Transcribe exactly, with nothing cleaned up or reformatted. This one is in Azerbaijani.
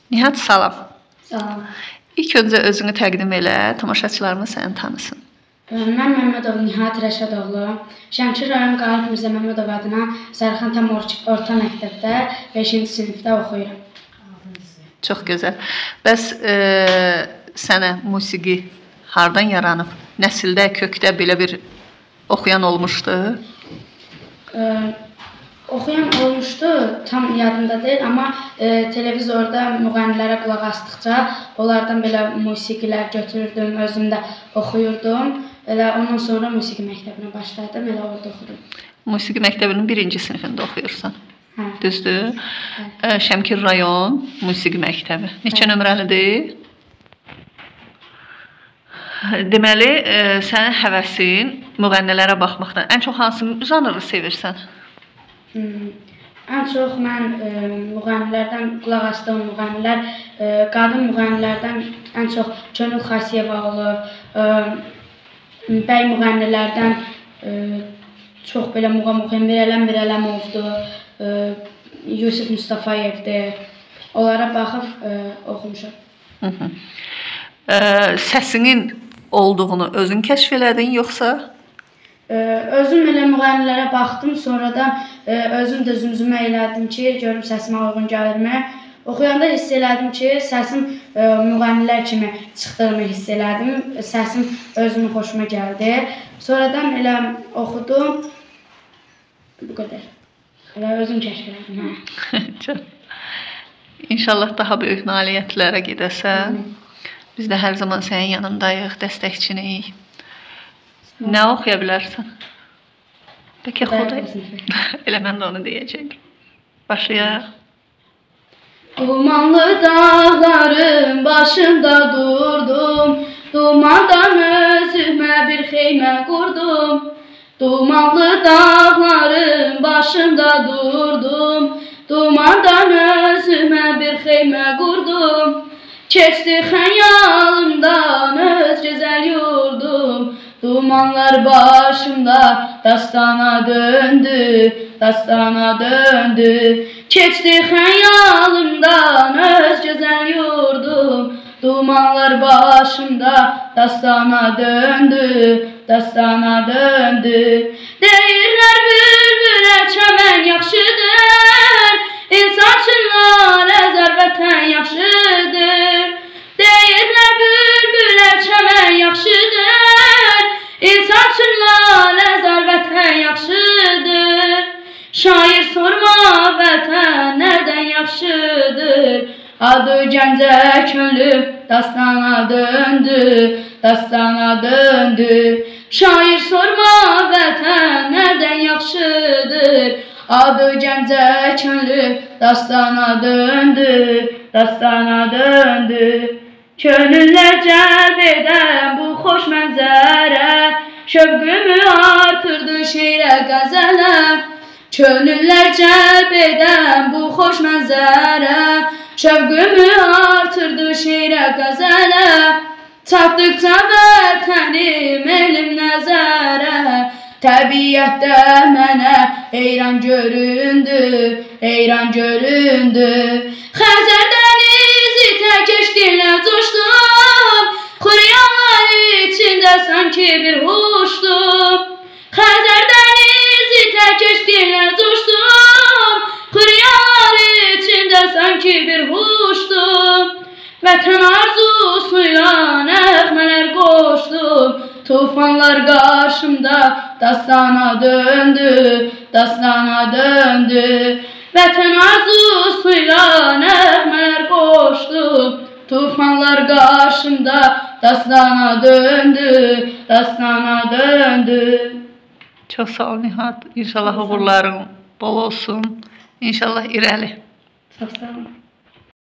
Nihat, salam. Salam. İlk öncə özünü təqdim elə, tamaşaçılarımız səni tanısın. Mən Məmmədov Nihat Rəşadoğlu. Şəmkir rayon Qalib Mirzə Məmmədov adına Sərxan tam orta məktəbdə beşinci sinifdə oxuyuram. Çox gözəl. Bəs e, sənə musiqi hardan yaranıb? Nəsildə, kökdə belə bir oxuyan olmuşdu? E, oxuyan olmuşdu, tam yadımda deyil, amma e, televizorda müğənnilərə qulaq asdıqca onlardan belə musiqilər götürürdüm, özüm də oxuyurdum. Elə ondan sonra musiqi məktəbinə başladım, elə orada oxudum. Musiqi məktəbinin birinci sinifində oxuyursan. Hə. Düzdür? Hə. Şəmkir rayon musiqi məktəbi. Neçə hə. nömrəlidir? Deməli, e, sənin həvəsin müğənnilərə baxmaqdan. Ən çox hansı janrı sevirsən? Hmm. Ən çox mən e, müğənnilərdən, qulaq asdığım müğənnilər, e, qadın müğənnilərdən ən çox Könül Xasiyeva olur. E, bəy müğənnilərdən e, çox belə muğam oxuyan Mirələm Mirələmovdur, e, Yusif Mustafayevdir. Onlara baxıb e, oxumuşam. Hı -hı. E, səsinin olduğunu özün kəşf elədin, yoxsa? Ee, özüm elə müğənnilərə baxdım, sonradan e, özüm də zümzümə elədim ki, görüm səsimə uyğun gəlirmi. Oxuyanda hiss elədim ki, səsim e, müğənnilər kimi çıxdığını hiss elədim. Səsim özümün xoşuma gəldi. Sonradan elə oxudum. Bu qədər. Elə özüm kəşf elədim. Hə. İnşallah daha böyük nailiyyətlərə gedəsən. Hı. Biz də hər zaman sənin yanındayıq, dəstəkçiniyik. Nə oxuya bilərsən? Peki, xoda. Elə mən də onu deyəcəyim. Başlayaq. Dumanlı dağların başında durdum, dumandan özümə bir xeymə qurdum. Dumanlı dağların başında durdum, dumandan özümə bir xeymə qurdum. Keçdi xəyalımdan öz gözəl yurdum. Dumanlar başımda dastana döndü, dastana döndü. Keçdi xəyalımdan öz gözəl yurdum. Dumanlar başımda dastana döndü, dastana döndü. Deyirlər bülbülə çəmən yaxşıdır, insan üçün laləzər vətən yaxşıdır. Deyirlər bülbülə çəmən yaxşıdır, İnsan üçün laləzər vətən yaxşıdır. Şair sorma vətən nədən yaxşıdır. Adı gəncə könlüm dastana döndü, dastana döndü. Şair sorma vətən nədən yaxşıdır. Adı gəncə könlüm dastana döndü, dastana döndü. Könüllər cəlb edən bu xoş mənzərə, şövqümü artırdı şeirə qəzələ. Könüllər cəlb edən bu xoş mənzərə, şövqümü artırdı şeirə qəzələ. Çatdıqca vətənim elim nəzərə, təbiətdə mənə heyran göründü, heyran göründü. Xəzər dənizi tək eşqinlə coşdum, xuryalar içində sanki bir huşdum. Xəzər dənizi tək eşqinlə coşdum, xuryalar içində sanki bir huşdum. Vətən arzusuyla nəğmələr qoşdum, tufanlar qarşımda dastana döndü, dastana döndü. Vətən arzusuyla nəğmələr qoşdum, tufanlar qarşımda dastana döndü, dastana döndü. Çox sağ ol Nihat. İnşallah uğurların bol olsun. İnşallah irəli. Çox sağ ol.